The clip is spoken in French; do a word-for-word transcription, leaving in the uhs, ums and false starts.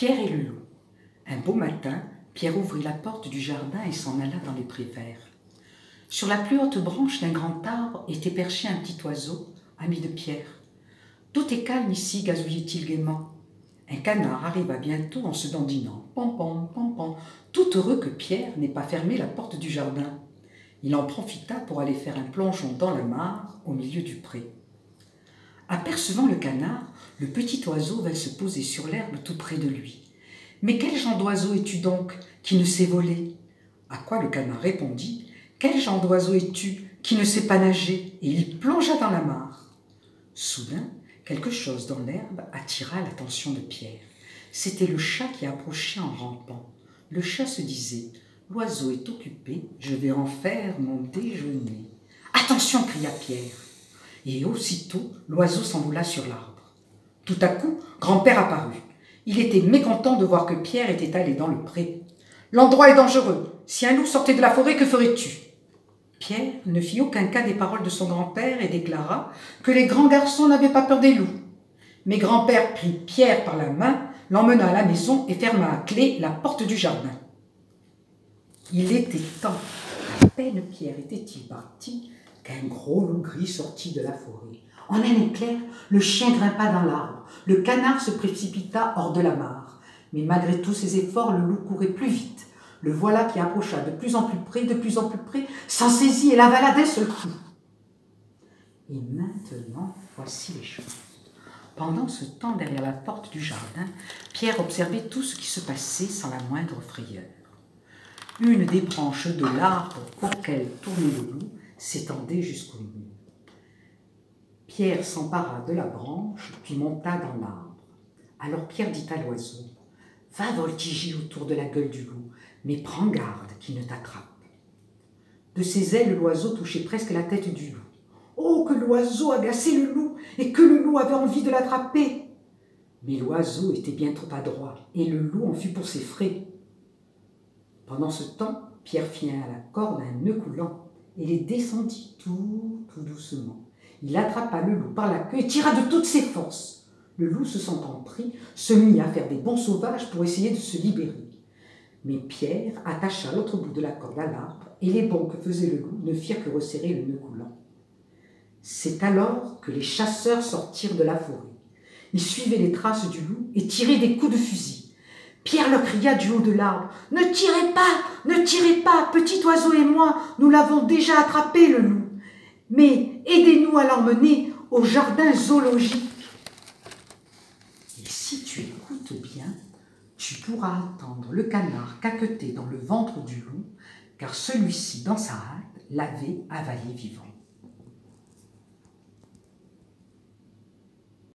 Pierre et le loup. Un beau matin, Pierre ouvrit la porte du jardin et s'en alla dans les prés verts. Sur la plus haute branche d'un grand arbre était perché un petit oiseau, ami de Pierre. « Tout est calme ici, gazouillait-il gaiement. Un canard arriva bientôt en se dandinant, pam pam pam pam, tout heureux que Pierre n'ait pas fermé la porte du jardin. Il en profita pour aller faire un plongeon dans la mare au milieu du pré. Apercevant le canard, le petit oiseau vint se poser sur l'herbe tout près de lui. « Mais quel genre d'oiseau es-tu donc, qui ne sait voler ?» À quoi le canard répondit « Quel genre d'oiseau es-tu, qui ne sais pas nager ?» Et il plongea dans la mare. Soudain, quelque chose dans l'herbe attira l'attention de Pierre. C'était le chat qui approchait en rampant. Le chat se disait « L'oiseau est occupé, je vais en faire mon déjeuner. »« Attention !» cria Pierre. Et aussitôt, l'oiseau s'envola sur l'arbre. Tout à coup, grand-père apparut. Il était mécontent de voir que Pierre était allé dans le pré. « L'endroit est dangereux. Si un loup sortait de la forêt, que ferais-tu » Pierre ne fit aucun cas des paroles de son grand-père et déclara que les grands garçons n'avaient pas peur des loups. Mais grand-père prit Pierre par la main, l'emmena à la maison et ferma à clé la porte du jardin. Il était temps. À peine Pierre était-il parti qu'un gros loup gris sortit de la forêt. En un éclair, le chien grimpa dans l'arbre. Le canard se précipita hors de la mare. Mais malgré tous ses efforts, le loup courait plus vite. Le voilà qui approcha de plus en plus près, de plus en plus près, s'en saisit et l'avala d'un seul coup. Et maintenant, voici les choses. Pendant ce temps, derrière la porte du jardin, Pierre observait tout ce qui se passait sans la moindre frayeur. Une des branches de l'arbre auquel tournait le loup s'étendait jusqu'au mur. Pierre s'empara de la branche, puis monta dans l'arbre. Alors Pierre dit à l'oiseau, « Va voltiger autour de la gueule du loup, mais prends garde qu'il ne t'attrape. » De ses ailes, l'oiseau touchait presque la tête du loup. Oh, que l'oiseau agaçait le loup, et que le loup avait envie de l'attraper. Mais l'oiseau était bien trop adroit, et le loup en fut pour ses frais. Pendant ce temps, Pierre fit à la corde un nœud coulant, et les descendit tout, tout doucement. Il attrapa le loup par la queue et tira de toutes ses forces. Le loup, se sentant pris, se mit à faire des bonds sauvages pour essayer de se libérer. Mais Pierre attacha l'autre bout de la corde à l'arbre, et les bonds que faisait le loup ne firent que resserrer le nœud coulant. C'est alors que les chasseurs sortirent de la forêt. Ils suivaient les traces du loup et tiraient des coups de fusil. Pierre leur cria du haut de l'arbre, « Ne tirez pas, ne tirez pas, petit oiseau et moi, nous l'avons déjà attrapé, le loup. Mais aidez-nous à l'emmener au jardin zoologique. » Et si tu écoutes bien, tu pourras entendre le canard caqueter dans le ventre du loup, car celui-ci, dans sa hâte, l'avait avalé vivant.